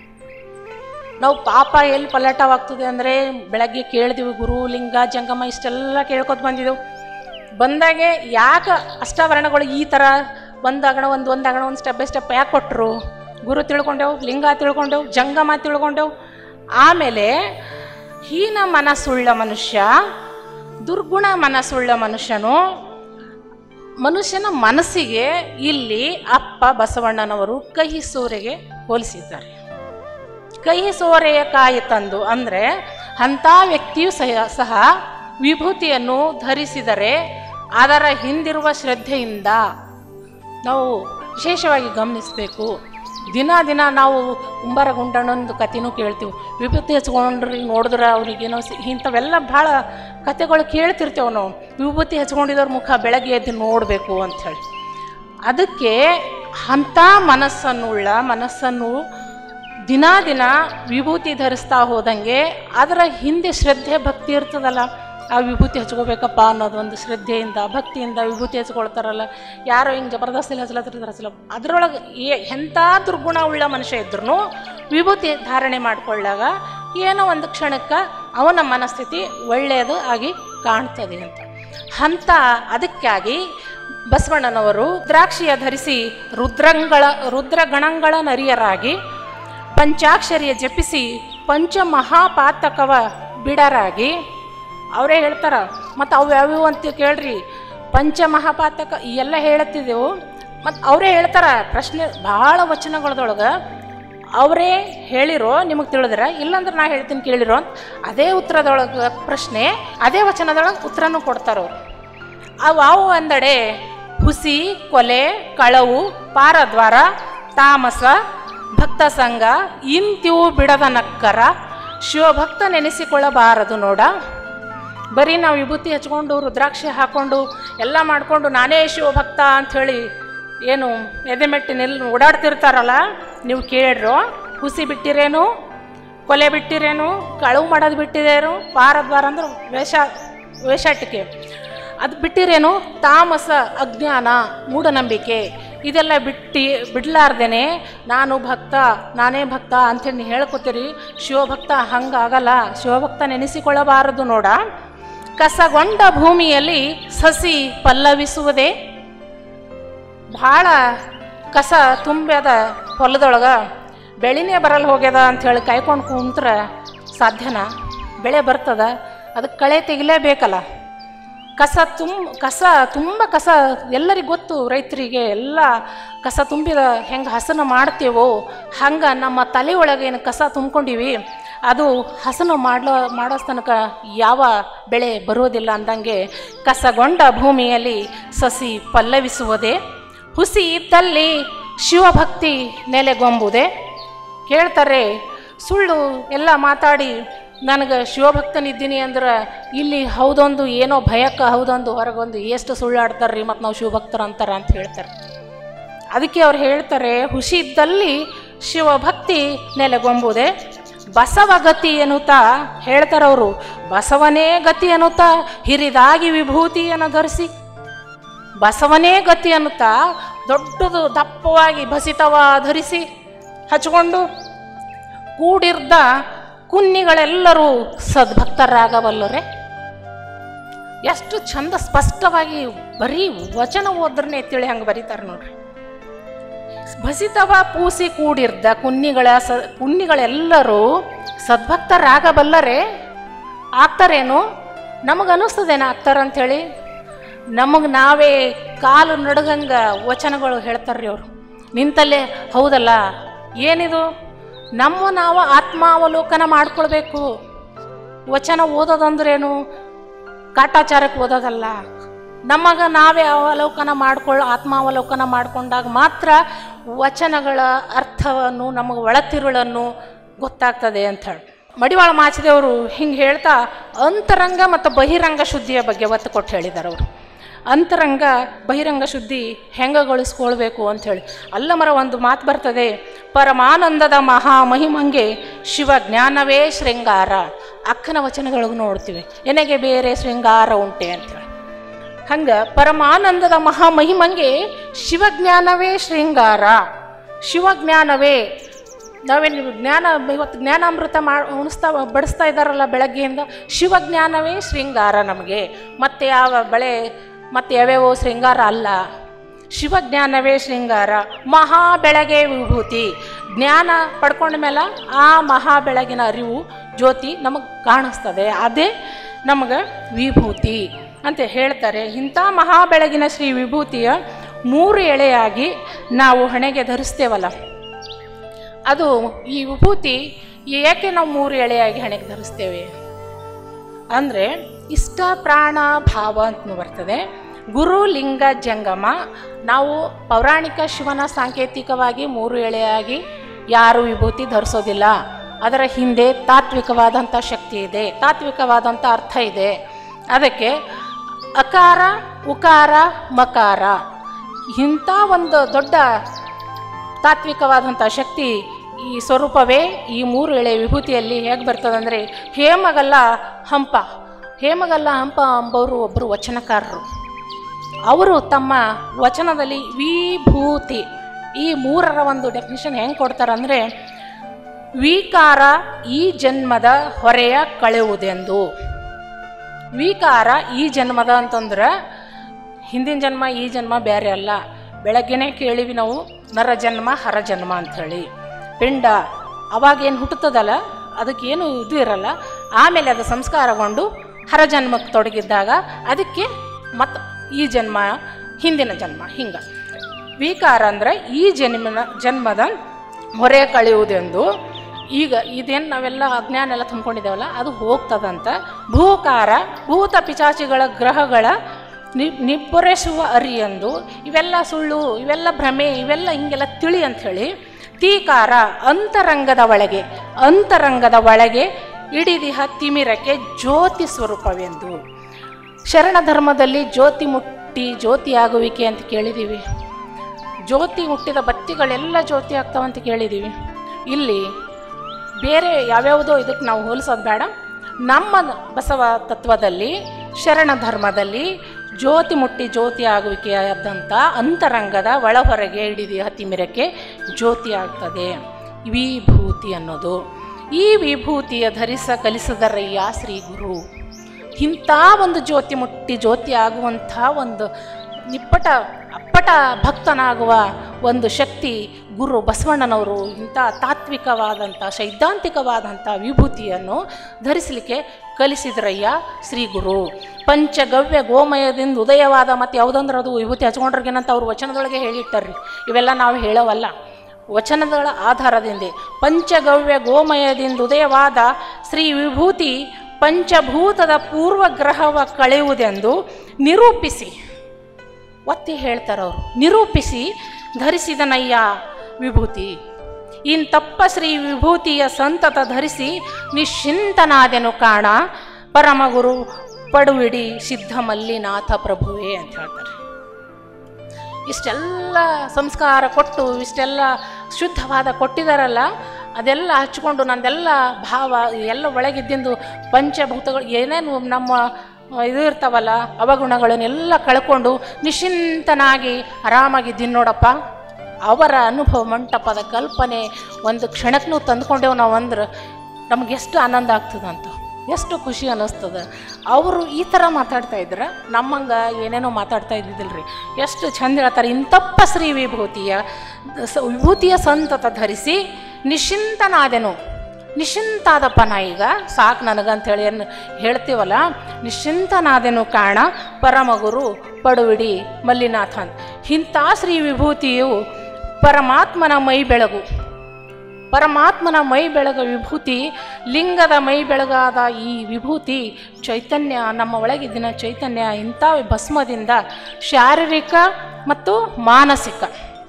ನಾವು ಪಾಪ ಎಲ್ಲಿ ಪಲ್ಲಟವಾಗ್ತದೆ ಅಂದರೆ, ಬೆಳಗ್ಗೆ ಕೇಳಿದೆವು ಗುರು ಲಿಂಗ ಜಂಗಮ ಇಷ್ಟೆಲ್ಲ ಕೇಳ್ಕೊತ ಬಂದಿದ್ದೆವು. ಬಂದಾಗೆ ಯಾಕೆ ಅಷ್ಟಾವರಣಗಳು ಈ ಥರ ಒಂದಾಗಣ ಒಂದು ಒಂದಾಗಣ ಒಂದು ಸ್ಟೆಪ್ ಬೈ ಸ್ಟೆಪ್ ಯಾಕೆ ಕೊಟ್ಟರು? ಗುರು ತಿಳ್ಕೊಂಡೆವು, ಲಿಂಗ ತಿಳ್ಕೊಂಡೆವು, ಜಂಗಮ ತಿಳ್ಕೊಂಡೆವು. ಆಮೇಲೆ ಹೀನ ಮನಸ್ಸುಳ್ಳ ಮನುಷ್ಯ, ದುರ್ಗುಣ ಮನಸ್ಸುಳ್ಳ ಮನುಷ್ಯನು, ಮನುಷ್ಯನ ಮನಸ್ಸಿಗೆ ಇಲ್ಲಿ ಅಪ್ಪ ಬಸವಣ್ಣನವರು ಕಹಿ ಸೋರೆಗೆ ಹೋಲಿಸಿದ್ದಾರೆ. ಕಹಿ ಸೋರೆಯ ಕಾಯಿ ತಂದು ಅಂದರೆ, ಅಂಥ ವ್ಯಕ್ತಿಯು ಸಹ ಸಹ ವಿಭೂತಿಯನ್ನು ಧರಿಸಿದರೆ ಅದರ ಹಿಂದಿರುವ ಶ್ರದ್ಧೆಯಿಂದ ನಾವು ವಿಶೇಷವಾಗಿ ಗಮನಿಸಬೇಕು. ದಿನ ದಿನ ನಾವು ಕುಂಬಾರ ಗುಂಡಣ್ಣನೊಂದು ಕಥೆನೂ ಕೇಳ್ತೀವಿ. ವಿಭೂತಿ ಹಚ್ಕೊಂಡ್ರಿ ನೋಡಿದ್ರೆ ಅವ್ರಿಗೇನೋ ಸಿ ಇಂಥವೆಲ್ಲ ಭಾಳ ಕಥೆಗಳು ಕೇಳ್ತಿರ್ತೇವೆ ನಾವು. ವಿಭೂತಿ ಹಚ್ಕೊಂಡಿದ್ದವ್ರ ಮುಖ ಬೆಳಗ್ಗೆ ಎದ್ದು ನೋಡಬೇಕು ಅಂಥೇಳಿ. ಅದಕ್ಕೆ ಅಂಥ ಮನಸ್ಸನ್ನುಳ್ಳ ಮನಸ್ಸನ್ನು ದಿನ ದಿನ ವಿಭೂತಿ ಧರಿಸ್ತಾ ಹೋದಂಗೆ ಅದರ ಹಿಂದೆ ಶ್ರದ್ಧೆ ಭಕ್ತಿ ಇರ್ತದಲ್ಲ, ಆ ವಿಭೂತಿ ಹಚ್ಕೋಬೇಕಪ್ಪ ಅನ್ನೋದು ಒಂದು ಶ್ರದ್ಧೆಯಿಂದ ಭಕ್ತಿಯಿಂದ ವಿಭೂತಿ ಹಚ್ಕೊಳ್ತಾರಲ್ಲ. ಯಾರೋ ಹಿಂಗೆ ಜಬರ್ದಸ್ತಿಲ್ಲಿ ಹಚ್ಚಲತ್ತಿರ್ತಾರೆ ಹಚ್ಚಲ, ಅದರೊಳಗೆ ಎಂಥ ದುರ್ಗುಣ ಉಳ್ಳ ಮನುಷ್ಯ ಇದ್ರೂ ವಿಭೂತಿ ಧಾರಣೆ ಮಾಡಿಕೊಳ್ಳಾಗ ಏನೋ ಒಂದು ಕ್ಷಣಕ್ಕೆ ಅವನ ಮನಸ್ಥಿತಿ ಒಳ್ಳೆಯದು ಆಗಿ ಕಾಣ್ತದೆ ಅಂತ. ಅಂಥ ಅದಕ್ಕಾಗಿ ಬಸವಣ್ಣನವರು ದ್ರಾಕ್ಷಿಯ ಧರಿಸಿ ರುದ್ರಂಗಳ ರುದ್ರಗಣಗಳ ನರಿಯರಾಗಿ ಪಂಚಾಕ್ಷರಿಯ ಜಪಿಸಿ ಪಂಚಮಹಾಪಾತಕವ ಬಿಡರಾಗಿ ಅವರೇ ಹೇಳ್ತಾರ. ಮತ್ತು ಅವು ಯಾವ್ಯಾವು ಅಂತ ಕೇಳ್ರಿ, ಪಂಚಮಹಾಪಾತಕ ಎಲ್ಲ ಹೇಳುತ್ತಿದ್ದೆವು. ಮತ್ತು ಅವರೇ ಹೇಳ್ತಾರ ಪ್ರಶ್ನೆ ಭಾಳ ವಚನಗಳದೊಳಗೆ ಅವರೇ ಹೇಳಿರೋ ನಿಮಗೆ ತಿಳಿದ್ರೆ, ಇಲ್ಲಾಂದ್ರೆ ನಾ ಹೇಳ್ತೀನಿ ಕೇಳಿರೋ ಅಂತ ಅದೇ ಉತ್ತರದೊಳಗೆ ಪ್ರಶ್ನೆ ಅದೇ ವಚನದೊಳಗೆ ಉತ್ತರನೂ ಕೊಡ್ತಾರವ್ರು. ಅವು ಅವು ಒಂದೆಡೆ ಹುಸಿ, ಕೊಲೆ, ಕಳವು, ಪಾರದ್ವಾರ, ತಾಮಸ, ಭಕ್ತ ಸಂಘ ಇಂತಿವು ಬಿಡದ ನಕ್ಕರ ಶಿವಭಕ್ತ ನೆನೆಸಿಕೊಳ್ಳಬಾರದು ನೋಡ. ಬರೀ ನಾವು ವಿಭೂತಿ ಹಚ್ಕೊಂಡು ರುದ್ರಾಕ್ಷಿ ಹಾಕ್ಕೊಂಡು ಎಲ್ಲ ಮಾಡಿಕೊಂಡು ನಾನೇ ಶಿವಭಕ್ತ ಅಂಥೇಳಿ ಏನು ಎದೆಮೆಟ್ಟಿನೆಲ್ಲ ಓಡಾಡ್ತಿರ್ತಾರಲ್ಲ, ನೀವು ಕೇಳ್ರೋ ಹುಸಿ ಬಿಟ್ಟಿರೇನು, ಕೊಲೆ ಬಿಟ್ಟಿರೇನು, ಕಳವು ಮಾಡೋದು ಬಿಟ್ಟಿರೇನು, ಪಾರದ್ವಾರ ಅಂದ್ರೆ ವೇಷ ವೇಷಾಟಿಕೆ ಅದು ಬಿಟ್ಟಿರೇನು, ತಾಮಸ ಅಜ್ಞಾನ ಮೂಢನಂಬಿಕೆ ಇದೆಲ್ಲ ಬಿಟ್ಟು ಬಿಡಲಾರ್ದೇನೆ ನಾನು ಭಕ್ತ ನಾನೇ ಭಕ್ತ ಅಂಥೇಳಿ ಹೇಳ್ಕೊತೀರಿ. ಶಿವಭಕ್ತ ಹಂಗಾಗಲ್ಲ, ಶಿವಭಕ್ತ ನೆನೆಸಿಕೊಳ್ಳಬಾರದು ನೋಡ. ಕಸಗೊಂಡ ಭೂಮಿಯಲ್ಲಿ ಸಸಿ ಪಲ್ಲವಿಸುವುದೇ, ಭಾಳ ಕಸ ತುಂಬ್ಯದ ಹೊಲದೊಳಗೆ ಬೆಳೆನೇ ಬರಲ್ಲ ಹೋಗ್ಯದ ಅಂಥೇಳಿ ಕಾಯ್ಕೊಂಡು ಕುಂತ್ರೆ ಸಾಧ್ಯನಾ? ಬೆಳೆ ಬರ್ತದ, ಅದಕ್ಕೆ ಕಳೆ ತೆಗಿಲೇಬೇಕಲ್ಲ. ಕಸ ತುಂಬ ಕಸ ತುಂಬ ಕಸ ಎಲ್ಲರಿಗೂ ಗೊತ್ತು, ರೈತರಿಗೆ ಎಲ್ಲ ಕಸ ತುಂಬಿದ ಹೆಂಗೆ ಹಸನು ಮಾಡ್ತೇವೋ ಹಂಗೆ ನಮ್ಮ ತಲೆ ಒಳಗೆ ಏನು ಕಸ ತುಂಬ್ಕೊಂಡಿವಿ ಅದು ಹಸನು ಮಾಡೋ ಮಾಡೋ ತನಕ ಯಾವ ಬೆಳೆ ಬರೋದಿಲ್ಲ ಅಂದಂಗೆ ಕಸಗೊಂಡ ಭೂಮಿಯಲ್ಲಿ ಸಸಿ ಪಲ್ಲವಿಸುವುದೇ, ಹುಸಿ ಇದ್ದಲ್ಲಿ ಶಿವಭಕ್ತಿ ನೆಲೆಗೊಂಬುದೇ. ಕೇಳ್ತಾರೆ ಸುಳ್ಳು ಎಲ್ಲ ಮಾತಾಡಿ ನನಗೆ ಶಿವಭಕ್ತನಿದ್ದೀನಿ ಅಂದ್ರೆ ಇಲ್ಲಿ ಹೌದೊಂದು ಏನೋ ಭಯಕ್ಕೆ ಹೌದೊಂದು ಹೊರಗೊಂದು ಎಷ್ಟು ಸುಳ್ಳಾಡ್ತಾರೆ ರೀ, ಮತ್ತು ನಾವು ಶಿವಭಕ್ತರು ಅಂತಾರೆ ಅಂತ ಹೇಳ್ತಾರೆ. ಅದಕ್ಕೆ ಅವ್ರು ಹೇಳ್ತಾರೆ ಹುಸಿ ಇದ್ದಲ್ಲಿ ಶಿವಭಕ್ತಿ ನೆಲೆಗೊಂಬುದೇ. ಬಸವ ಗತಿ ಎನ್ನುತ್ತಾ ಹೇಳ್ತಾರವರು, ಬಸವನೇ ಗತಿ ಎನ್ನುತ್ತಾ ಹಿರಿದಾಗಿ ವಿಭೂತಿಯನ್ನು ಧರಿಸಿ, ಬಸವನೇ ಗತಿ ಅನ್ನುತ್ತಾ ದೊಡ್ಡದು ದಪ್ಪವಾಗಿ ಬಸಿತವ ಧರಿಸಿ ಹಚ್ಕೊಂಡು ಕೂಡಿರ್ದ ಕುನ್ನಿಗಳೆಲ್ಲರೂ ಸದ್ಭಕ್ತರಾಗಬಲ್ಲರೆ. ಎಷ್ಟು ಚಂದ ಸ್ಪಷ್ಟವಾಗಿ ಬರೀ ವಚನ ಓದ್ರನ್ನೇ ತಿಳಿ ಹಂಗೆ ಬರೀತಾರೆ ನೋಡ್ರಿ. ಭಸಿತವ ಪೂಸಿ ಕೂಡಿರ್ದ ಕುನ್ನಿಗಳ ಸ ಕುನ್ನಿಗಳೆಲ್ಲರೂ ಸದ್ಭಕ್ತರಾಗಬಲ್ಲರೆ ಆಗ್ತಾರೇನು? ನಮಗನ್ನಿಸ್ತದೇನ ಆಗ್ತಾರಂಥೇಳಿ? ನಮಗೆ ನಾವೇ ಕಾಲು ನಡುಗಂಗ ವಚನಗಳು ಹೇಳ್ತಾರ್ರಿ ಅವರು ನಿಂತಲ್ಲೇ. ಹೌದಲ್ಲ, ಏನಿದು? ನಮ್ಮ ನಾವು ಆತ್ಮಾವಲೋಕನ ಮಾಡ್ಕೊಳ್ಬೇಕು. ವಚನ ಓದೋದಂದ್ರೇನು? ಕಾಟಾಚಾರಕ್ಕೆ ಓದೋದಲ್ಲ. ನಮಗೆ ನಾವೇ ಅವಲೋಕನ ಮಾಡ್ಕೊಳ್ಳೋ ಆತ್ಮಾವಲೋಕನ ಮಾಡಿಕೊಂಡಾಗ ಮಾತ್ರ ವಚನಗಳ ಅರ್ಥವನ್ನು ನಮಗೆ ಒಳತಿರುಳನ್ನು ಗೊತ್ತಾಗ್ತದೆ ಅಂತ ಹೇಳಿ ಮಡಿವಾಳ ಮಾಚಿದೇವರು ಹಿಂಗೆ ಹೇಳ್ತಾ ಅಂತರಂಗ ಮತ್ತು ಬಹಿರಂಗ ಶುದ್ಧಿಯ ಬಗ್ಗೆ ಒತ್ತು ಕೊಟ್ಟು ಹೇಳಿದ್ದಾರೆ ಅವರು. ಅಂತರಂಗ ಬಹಿರಂಗ ಶುದ್ಧಿ ಹೆಂಗಗೊಳಿಸ್ಕೊಳ್ಬೇಕು ಅಂಥೇಳಿ. ಅಲ್ಲ ಮರ ಒಂದು ಮಾತು ಬರ್ತದೆ, ಪರಮಾನಂದದ ಮಹಾಮಹಿಮಂಗೆ ಶಿವ ಜ್ಞಾನವೇ ಶೃಂಗಾರ. ಅಕ್ಕನ ವಚನಗಳಿಗೆ ನೋಡ್ತೀವಿ, ಎನಗೆ ಬೇರೆ ಶೃಂಗಾರ ಉಂಟೆ ಅಂಥೇಳಿ. ಹಂಗೆ ಪರಮಾನಂದದ ಮಹಾಮಹಿಮಂಗೆ ಶಿವಜ್ಞಾನವೇ ಶೃಂಗಾರ. ಶಿವಜ್ಞಾನವೇ ನಾವೇನು ಜ್ಞಾನ ಇವತ್ತು ಜ್ಞಾನಾಮೃತ ಮಾ ಉಣಿಸ್ತಾ ಬಡಿಸ್ತಾ ಇದ್ದಾರಲ್ಲ ಬೆಳಗ್ಗೆಯಿಂದ, ಶಿವಜ್ಞಾನವೇ ಶೃಂಗಾರ ನಮಗೆ. ಮತ್ತು ಯಾವ ಬಳೆ ಮತ್ತು ಯಾವ್ಯಾವ ಶೃಂಗಾರ ಅಲ್ಲ, ಶಿವಜ್ಞಾನವೇ ಶೃಂಗಾರ. ಮಹಾ ಬೆಳಗ್ಗೆ ವಿಭೂತಿ. ಜ್ಞಾನ ಪಡ್ಕೊಂಡ ಮೇಲೆ ಆ ಮಹಾ ಬೆಳಗಿನ ಅರಿವು ಜ್ಯೋತಿ ನಮಗೆ ಕಾಣಿಸ್ತದೆ, ಅದೇ ನಮಗೆ ವಿಭೂತಿ ಅಂತ ಹೇಳ್ತಾರೆ. ಇಂಥ ಮಹಾ ಬೆಳಗಿನ ಶ್ರೀ ವಿಭೂತಿಯ ಮೂರು ಎಳೆಯಾಗಿ ನಾವು ಹಣೆಗೆ ಧರಿಸ್ತೇವಲ್ಲ, ಅದು ಈ ವಿಭೂತಿ ಏಕೆ ನಾವು ಮೂರು ಎಳೆಯಾಗಿ ಹಣೆಗೆ ಧರಿಸ್ತೇವೆ ಅಂದರೆ ಇಷ್ಟ ಪ್ರಾಣ ಭಾವ ಅಂತ ಬರ್ತದೆ. ಗುರು ಲಿಂಗ ಜಂಗಮ. ನಾವು ಪೌರಾಣಿಕ ಶಿವನ ಸಾಂಕೇತಿಕವಾಗಿ ಮೂರು ಎಳೆಯಾಗಿ ಯಾರು ವಿಭೂತಿ ಧರಿಸೋದಿಲ್ಲ. ಅದರ ಹಿಂದೆ ತಾತ್ವಿಕವಾದಂಥ ಶಕ್ತಿ ಇದೆ, ತಾತ್ವಿಕವಾದಂಥ ಅರ್ಥ ಇದೆ. ಅದಕ್ಕೆ ಅಕಾರ ಉಕಾರ ಮಕಾರ ಇಂಥ ಒಂದು ದೊಡ್ಡ ತಾತ್ವಿಕವಾದಂಥ ಶಕ್ತಿ ಈ ಸ್ವರೂಪವೇ ಈ ಮೂರು ಎಳೆ ವಿಭೂತಿಯಲ್ಲಿ ಹೇಗೆ ಬರ್ತದಂದರೆ, ಹೇಮಗಲ್ಲ ಹಂಪ. ಹೇಮಗಲ್ಲ ಹಂಪ ಎಂಬವರು ಒಬ್ಬರು ವಚನಕಾರರು. ಅವರು ತಮ್ಮ ವಚನದಲ್ಲಿ ವಿಭೂತಿ ಈ ಮೂರರ ಒಂದು ಡೆಫಿನಿಷನ್ ಹೆಂಗೆ ಕೊಡ್ತಾರಂದರೆ, ವಿಕಾರ ಈ ಜನ್ಮದ ಹೊರೆಯ ಕಳೆಯುವುದೆಂದು. ವಿಕಾರ ಈ ಜನ್ಮದ ಅಂತಂದ್ರೆ ಹಿಂದಿನ ಜನ್ಮ ಈ ಜನ್ಮ ಬೇರೆ ಅಲ್ಲ. ಬೆಳಗ್ಗೆನೇ ಕೇಳಿವಿ ನಾವು ನರ ಜನ್ಮ ಹರ ಜನ್ಮ ಅಂಥೇಳಿ. ಪಿಂಡ ಅವಾಗೇನು ಹುಟ್ಟುತ್ತದಲ್ಲ ಅದಕ್ಕೇನು ಇದು ಇರಲ್ಲ, ಆಮೇಲೆ ಅದು ಸಂಸ್ಕಾರಗೊಂಡು ಹರ ಜನ್ಮಕ್ಕೆ ತೊಡಗಿದ್ದಾಗ ಅದಕ್ಕೆ ಮತ್ತು ಈ ಜನ್ಮ ಹಿಂದಿನ ಜನ್ಮ ಹಿಂಗೆ. ವಿಕಾರ ಅಂದರೆ ಈ ಜನ್ಮನ ಜನ್ಮದ ಹೊರೆ ಕಳೆಯುವುದೆಂದು. ಈಗ ಇದೇನು ನಾವೆಲ್ಲ ಅಜ್ಞಾನ ಎಲ್ಲ ತುಂಬ್ಕೊಂಡಿದ್ದೇವಲ್ಲ ಅದು ಹೋಗ್ತದಂತ. ಭೂಕಾರ ಭೂತ ಪಿಚಾಚಿಗಳ ಗ್ರಹಗಳ ನಿ ನಿಬ್ಬೊರೆಸುವ ಅರಿಯಂದು. ಇವೆಲ್ಲ ಸುಳ್ಳು, ಇವೆಲ್ಲ ಭ್ರಮೆ, ಇವೆಲ್ಲ ಹಿಂಗೆಲ್ಲ ತಿಳಿ ಅಂಥೇಳಿ. ತೀಕಾರ ಅಂತರಂಗದ ಒಳಗೆ, ಅಂತರಂಗದ ಒಳಗೆ ಇಡಿದಿಹ ತಿಮಿರಕ್ಕೆ ಜ್ಯೋತಿ ಸ್ವರೂಪವೆಂದು. ಶರಣ ಧರ್ಮದಲ್ಲಿ ಜ್ಯೋತಿ ಮುಟ್ಟಿ ಜ್ಯೋತಿಯಾಗುವಿಕೆ ಅಂತ ಕೇಳಿದ್ದೀವಿ. ಜ್ಯೋತಿ ಮುಟ್ಟಿದ ಬತ್ತಿಗಳೆಲ್ಲ ಜ್ಯೋತಿ ಆಗ್ತಾವಂತ ಕೇಳಿದ್ದೀವಿ. ಇಲ್ಲಿ ಬೇರೆ ಯಾವ್ಯಾವುದೋ ಇದಕ್ಕೆ ನಾವು ಹೋಲಿಸೋದು ಬೇಡ. ನಮ್ಮ ಬಸವ ತತ್ವದಲ್ಲಿ ಶರಣ ಧರ್ಮದಲ್ಲಿ ಜ್ಯೋತಿ ಮುಟ್ಟಿ ಜ್ಯೋತಿ ಆಗುವಿಕೆಯಾದಂಥ ಅಂತರಂಗದ ಒಳ ಹೊರಗೆ ಹಿಡಿದ ತಿಮಿರಕ್ಕೆ ಜ್ಯೋತಿ ಆಗ್ತದೆ ವಿಭೂತಿ ಅನ್ನೋದು. ಈ ವಿಭೂತಿಯ ಧರಿಸ ಕಲಿಸಿದರಯ್ಯ ಶ್ರೀ ಗುರು. ಇಂಥ ಒಂದು ಜ್ಯೋತಿ ಮುಟ್ಟಿ ಜ್ಯೋತಿ ಆಗುವಂಥ ಒಂದು ನಿಪ್ಪಟ ಅಪ್ಪಟ ಭಕ್ತನಾಗುವ ಒಂದು ಶಕ್ತಿ ಗುರು ಬಸವಣ್ಣನವರು ಇಂಥ ತಾತ್ವಿಕವಾದಂಥ ಸೈದ್ಧಾಂತಿಕವಾದಂಥ ವಿಭೂತಿಯನ್ನು ಧರಿಸಲಿಕ್ಕೆ ಕಲಿಸಿದ್ರಯ್ಯ ಶ್ರೀ ಗುರು. ಪಂಚಗವ್ಯ ಗೋಮಯದಿಂದ ಉದಯವಾದ ಮತ್ತು ಯಾವುದಂದ್ರೆ ಅದು ವಿಭೂತಿ ಹಚ್ಕೊಂಡ್ರಿಗೇನಂತ ಅವ್ರು ವಚನದೊಳಗೆ ಹೇಳಿಟ್ಟಾರ್ರಿ. ಇವೆಲ್ಲ ನಾವು ಹೇಳೋವಲ್ಲ, ವಚನಗಳ ಆಧಾರದಿಂದ ಪಂಚಗವ್ಯ ಗೋಮಯದಿಂದ ಉದಯವಾದ ಶ್ರೀ ವಿಭೂತಿ ಪಂಚಭೂತದ ಪೂರ್ವಗ್ರಹವ ಕಳೆಯುವುದೆಂದು ನಿರೂಪಿಸಿ ಒತ್ತಿ ಹೇಳ್ತಾರವರು. ನಿರೂಪಿಸಿ ಧರಿಸಿದನಯ್ಯ ವಿಭೂತಿ. ಇಂತಪ್ಪ ಶ್ರೀ ವಿಭೂತಿಯ ಸಂತತ ಧರಿಸಿ ನಿಶ್ಚಿಂತನಾದೆನು ಕಾಣ ಪರಮಗುರು ಪಡುವಿಡಿ ಸಿದ್ಧ ಮಲ್ಲಿನಾಥ ಪ್ರಭುವೇ ಅಂತ ಹೇಳ್ತಾರೆ. ಇಷ್ಟೆಲ್ಲ ಸಂಸ್ಕಾರ ಕೊಟ್ಟು ಇಷ್ಟೆಲ್ಲ ಶುದ್ಧವಾದ ಕೊಟ್ಟಿದಾರಲ್ಲ, ಅದೆಲ್ಲ ಹಚ್ಕೊಂಡು ನಂದೆಲ್ಲ ಭಾವ ಎಲ್ಲ ಒಳಗಿದ್ದಿಂದು ಪಂಚಭೂತಗಳು ಏನೇನು ನಮ್ಮ ಇದು ಇರ್ತಾವಲ್ಲ ಅವಗುಣಗಳನ್ನೆಲ್ಲ ಕಳ್ಕೊಂಡು ನಿಶ್ಚಿಂತನಾಗಿ ಆರಾಮಾಗಿದ್ದೀನಿ ನೋಡಪ್ಪ. ಅವರ ಅನುಭವ ಮಂಟಪದ ಕಲ್ಪನೆ ಒಂದು ಕ್ಷಣಕ್ಕೂ ತಂದುಕೊಂಡೇವು ನಾವು ಅಂದ್ರೆ ನಮಗೆಷ್ಟು ಆನಂದ ಆಗ್ತದಂತ. ಎಷ್ಟು ಖುಷಿ ಅನ್ನಿಸ್ತದೆ. ಅವರು ಈ ಥರ ಮಾತಾಡ್ತಾ ಇದ್ರೆ ನಮ್ಮಂಗೆ ಏನೇನೋ ಮಾತಾಡ್ತಾ ಇದ್ದಿದ್ದಿಲ್ರಿ. ಎಷ್ಟು ಚಂದ ಹೇಳ್ತಾರೆ. ಇಂತಪ್ಪ ಶ್ರೀ ವಿಭೂತಿಯ ಸ ವಿಭೂತಿಯ ಸಂತತ ಧರಿಸಿ ನಿಶ್ಚಿಂತನಾದೆನು. ನಿಶ್ಚಿಂತಾದಪ್ಪ ನಾ ಈಗ ಸಾಕು ನನಗಂಥೇಳಿ ಏನು ಹೇಳ್ತೀವಲ್ಲ, ನಿಶ್ಚಿಂತನಾದೆನು ಕಾಣ ಪರಮಗುರು ಪಡುವಿಡಿ ಮಲ್ಲಿನಾಥನ್. ಇಂಥ ಶ್ರೀ ವಿಭೂತಿಯು ಪರಮಾತ್ಮನ ಮೈ ಬೆಳಗು. ಪರಮಾತ್ಮನ ಮೈ ಬೆಳಗ ವಿಭೂತಿ, ಲಿಂಗದ ಮೈ ಬೆಳಗಾದ ಈ ವಿಭೂತಿ ಚೈತನ್ಯ, ನಮ್ಮ ಒಳಗಿದ್ದಿನ ಚೈತನ್ಯ ಇಂಥ ಭಸ್ಮದಿಂದ ಶಾರೀರಿಕ ಮತ್ತು ಮಾನಸಿಕ,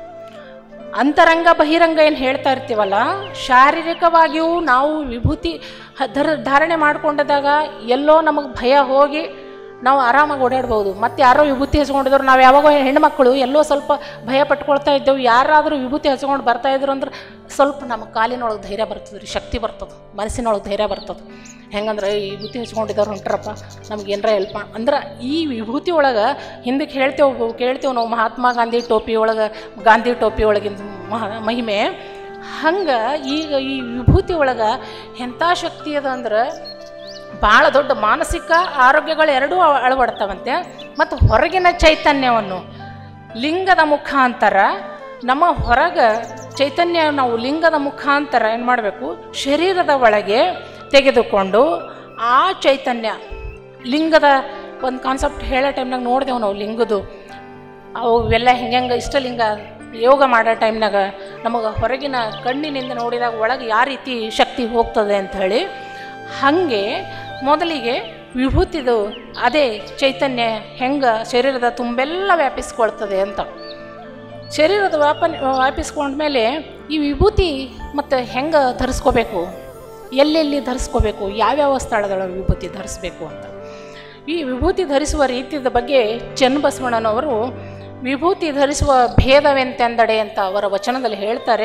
ಅಂತರಂಗ ಬಹಿರಂಗ ಏನು ಹೇಳ್ತಾ ಇರ್ತೀವಲ್ಲ, ಶಾರೀರಿಕವಾಗಿಯೂ ನಾವು ವಿಭೂತಿ ಧರ ಧಾರಣೆ ಮಾಡ್ಕೊಂಡಾಗ ಎಲ್ಲೋ ನಮಗೆ ಭಯ ಹೋಗಿ ನಾವು ಆರಾಮಾಗಿ ಓಡಾಡ್ಬೋದು. ಮತ್ತು ಯಾರೋ ವಿಭೂತಿ ಹಚ್ಕೊಂಡಿದ್ರು, ನಾವು ಯಾವಾಗ ಹೆಣ್ಮಕ್ಳು ಎಲ್ಲೋ ಸ್ವಲ್ಪ ಭಯ ಪಟ್ಕೊಳ್ತಾ ಇದ್ದೆವು, ಯಾರಾದರೂ ವಿಭೂತಿ ಹಚ್ಕೊಂಡು ಬರ್ತಾಯಿದ್ರು ಅಂದ್ರೆ ಸ್ವಲ್ಪ ನಮ್ಮ ಕಾಲಿನೊಳಗೆ ಧೈರ್ಯ ಬರ್ತದೆ ರೀ, ಶಕ್ತಿ ಬರ್ತದೆ, ಮನಸ್ಸಿನೊಳಗೆ ಧೈರ್ಯ ಬರ್ತದೆ. ಹೆಂಗಂದ್ರೆ ಈ ವಿಭೂತಿ ಹಚ್ಕೊಂಡಿದ್ದವ್ರು ಹೊಂಟ್ರಪ್ಪ ನಮ್ಗೆ ಏನರ ಹೆಲ್ಪ್ ಅಂದ್ರೆ ಈ ವಿಭೂತಿ ಒಳಗೆ ಹಿಂದಕ್ಕೆ ಹೇಳ್ತೇವೆ ಕೇಳ್ತೇವೆ ನಾವು ಮಹಾತ್ಮ ಗಾಂಧಿ ಟೋಪಿ ಒಳಗೆ, ಗಾಂಧಿ ಟೋಪಿ ಒಳಗಿಂದ ಮಹ ಮಹಿಮೆ ಹಂಗೆ ಈಗ ಈ ವಿಭೂತಿ ಒಳಗೆ ಎಂಥ ಶಕ್ತಿ ಅದ ಅಂದ್ರೆ ಭಾಳ ದೊಡ್ಡ ಮಾನಸಿಕ ಆರೋಗ್ಯಗಳು ಎರಡೂ ಅಳವಡ್ತಾವಂತೆ. ಮತ್ತು ಹೊರಗಿನ ಚೈತನ್ಯವನ್ನು ಲಿಂಗದ ಮುಖಾಂತರ ನಮ್ಮ ಹೊರಗೆ ಚೈತನ್ಯ ನಾವು ಲಿಂಗದ ಮುಖಾಂತರ ಏನು ಮಾಡಬೇಕು, ಶರೀರದ ಒಳಗೆ ತೆಗೆದುಕೊಂಡು ಆ ಚೈತನ್ಯ ಲಿಂಗದ ಒಂದು ಕಾನ್ಸೆಪ್ಟ್ ಹೇಳೋ ಟೈಮ್ನಾಗ ನೋಡಿದೆವು ನಾವು ಲಿಂಗದು ಅವು ಇವೆಲ್ಲ ಹೆಂಗೆ ಹೆಂಗೆ ಇಷ್ಟಲಿಂಗ ಯೋಗ ಮಾಡೋ ಟೈಮ್ನಾಗ ನಮಗೆ ಹೊರಗಿನ ಕಣ್ಣಿನಿಂದ ನೋಡಿದಾಗ ಒಳಗೆ ಯಾವ ರೀತಿ ಶಕ್ತಿ ಹೋಗ್ತದೆ ಅಂಥೇಳಿ. ಹಾಗೆ ಮೊದಲಿಗೆ ವಿಭೂತಿದು ಅದೇ ಚೈತನ್ಯ ಹೆಂಗೆ ಶರೀರದ ತುಂಬೆಲ್ಲ ವ್ಯಾಪಿಸ್ಕೊಳ್ತದೆ ಅಂತ. ಶರೀರದ ವ್ಯಾಪ ವ್ಯಾಪಿಸ್ಕೊಂಡ್ಮೇಲೆ ಈ ವಿಭೂತಿ ಮತ್ತು ಹೆಂಗೆ ಧರಿಸ್ಕೋಬೇಕು, ಎಲ್ಲೆಲ್ಲಿ ಧರಿಸ್ಕೋಬೇಕು, ಯಾವ್ಯಾವ ಸ್ಥಳದೊಳಗೆ ವಿಭೂತಿ ಧರಿಸ್ಬೇಕು ಅಂತ. ಈ ವಿಭೂತಿ ಧರಿಸುವ ರೀತಿಯ ಬಗ್ಗೆ ಚನ್ನಬಸವಣ್ಣನವರು ವಿಭೂತಿ ಧರಿಸುವ ಭೇದವೆಂತೆಂದಡೆ ಅಂತ ಅವರ ವಚನದಲ್ಲಿ ಹೇಳ್ತಾರೆ.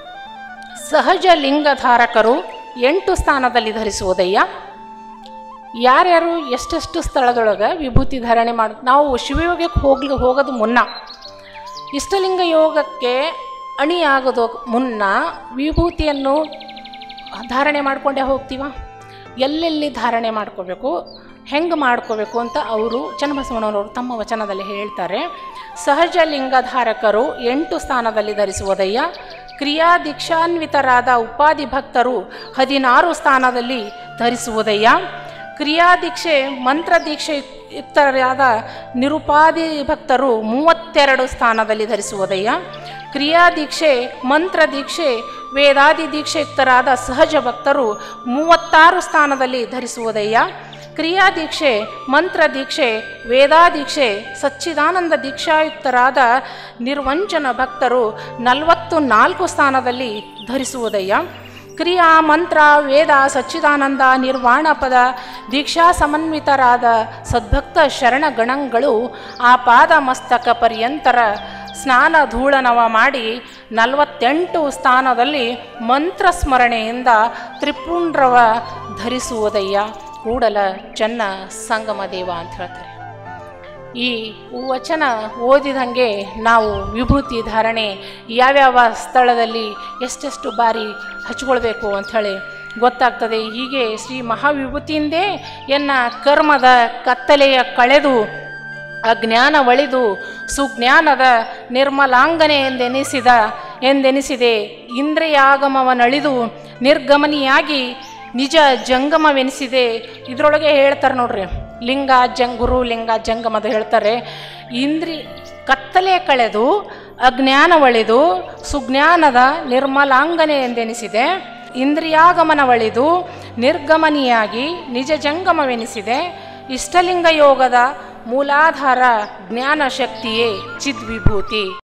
ಸಹಜ ಲಿಂಗಧಾರಕರು ಎಂಟು ಸ್ಥಾನದಲ್ಲಿ ಧರಿಸುವುದಯ್ಯ. ಯಾರ್ಯಾರು ಎಷ್ಟೆಷ್ಟು ಸ್ಥಳದೊಳಗೆ ವಿಭೂತಿ ಧಾರಣೆ ಮಾಡಿ, ನಾವು ಶಿವಯೋಗಕ್ಕೆ ಹೋಗ್ಲಿ ಹೋಗೋದು ಮುನ್ನ, ಇಷ್ಟಲಿಂಗ ಯೋಗಕ್ಕೆ ಅಣಿಯಾಗೋದು ಮುನ್ನ ವಿಭೂತಿಯನ್ನು ಧಾರಣೆ ಮಾಡಿಕೊಂಡೇ ಹೋಗ್ತೀವ. ಎಲ್ಲೆಲ್ಲಿ ಧಾರಣೆ ಮಾಡ್ಕೋಬೇಕು, ಹೆಂಗೆ ಮಾಡ್ಕೋಬೇಕು ಅಂತ ಅವರು ಚನ್ನಬಸವಣ್ಣನವರು ತಮ್ಮ ವಚನದಲ್ಲಿ ಹೇಳ್ತಾರೆ. ಸಹಜ ಲಿಂಗಧಾರಕರು ಎಂಟು ಸ್ಥಾನದಲ್ಲಿ ಧರಿಸುವುದಯ್ಯ. ಕ್ರಿಯಾ ದೀಕ್ಷಾನ್ವಿತರಾದ ಉಪಾಧಿ ಭಕ್ತರು ಹದಿನಾರು ಸ್ಥಾನದಲ್ಲಿ ಧರಿಸುವುದಯ್ಯ. ಕ್ರಿಯಾದೀಕ್ಷೆ ಮಂತ್ರ ದೀಕ್ಷೆ ಯುಕ್ತರಾದ ನಿರುಪಾಧಿ ಭಕ್ತರು ಮೂವತ್ತೆರಡು ಸ್ಥಾನದಲ್ಲಿ ಧರಿಸುವುದಯ್ಯ. ಕ್ರಿಯಾದೀಕ್ಷೆ ಮಂತ್ರ ದೀಕ್ಷೆ ವೇದಾದಿ ದೀಕ್ಷೆಯುಕ್ತರಾದ ಸಹಜ ಭಕ್ತರು ಮೂವತ್ತಾರು ಸ್ಥಾನದಲ್ಲಿ ಧರಿಸುವುದಯ್ಯ. ಕ್ರಿಯಾದೀಕ್ಷೆ ಮಂತ್ರ ದೀಕ್ಷೆ ವೇದಾದೀಕ್ಷೆ ಸಚ್ಚಿದಾನಂದ ದೀಕ್ಷಾಯುಕ್ತರಾದ ನಿರ್ವಂಚನ ಭಕ್ತರು ನಲವತ್ತು ನಾಲ್ಕು ಸ್ಥಾನದಲ್ಲಿ ಧರಿಸುವುದಯ್ಯ. ಕ್ರಿಯಾ ಮಂತ್ರ ವೇದ ಸಚ್ಚಿದಾನಂದ ನಿರ್ವಾಣ ಪದ ದೀಕ್ಷಾ ಸಮನ್ವಿತರಾದ ಸದ್ಭಕ್ತ ಶರಣಗಣಗಳು ಆ ಪಾದ ಮಸ್ತಕ ಪರ್ಯಂತರ ಸ್ನಾನ ಧೂಳನವ ಮಾಡಿ ನಲವತ್ತೆಂಟು ಸ್ಥಾನದಲ್ಲಿ ಮಂತ್ರಸ್ಮರಣೆಯಿಂದ ತ್ರಿಪುಂಡ್ರವ ಧರಿಸುವುದಯ್ಯ. ಕೂಡಲ ಚೆನ್ನ ಸಂಗಮ ದೇವ ಅಂತ ಹೇಳ್ತಾರೆ. ಈ ವಚನ ಓದಿದಂಗೆ ನಾವು ವಿಭೂತಿ ಧಾರಣೆ ಯಾವ್ಯಾವ ಸ್ಥಳದಲ್ಲಿ ಎಷ್ಟೆಷ್ಟು ಬಾರಿ ಹಚ್ಕೊಳ್ಬೇಕು ಅಂಥೇಳಿ ಗೊತ್ತಾಗ್ತದೆ. ಹೀಗೆ ಶ್ರೀ ಮಹಾವಿಭೂತಿಯಿಂದೇ ಎನ್ನ ಕರ್ಮದ ಕತ್ತಲೆಯ ಕಳೆದು ಅಜ್ಞಾನ ಒಳಿದು ಸುಜ್ಞಾನದ ನಿರ್ಮಲಾಂಗನೆ ಎಂದೆನಿಸಿದ ಎಂದೆನಿಸಿದೆ. ಇಂದ್ರಿಯಾಗಮವನಳಿದು ನಿರ್ಗಮನಿಯಾಗಿ ನಿಜ ಜಂಗಮವೆನಿಸಿದೆ. ಇದರೊಳಗೆ ಹೇಳ್ತಾರೆ ನೋಡ್ರಿ, ಲಿಂಗ ಜಂಗ್ ಗುರು ಲಿಂಗ ಜಂಗಮದ ಹೇಳ್ತಾರೆ. ಇಂದ್ರಿ ಕತ್ತಲೆ ಕಳೆದು ಅಜ್ಞಾನ ಒಳಿದು ಸುಜ್ಞಾನದ ನಿರ್ಮಲಾಂಗನೆ ಎಂದೆನಿಸಿದೆ. ಇಂದ್ರಿಯಾಗಮನವಳಿದು ನಿರ್ಗಮನಿಯಾಗಿ ನಿಜ ಜಂಗಮವೆನಿಸಿದೆ. ಇಷ್ಟಲಿಂಗ ಯೋಗದ ಮೂಲಾಧಾರ ಜ್ಞಾನ ಶಕ್ತಿಯೇ ಚಿದ್ವಿಭೂತಿ.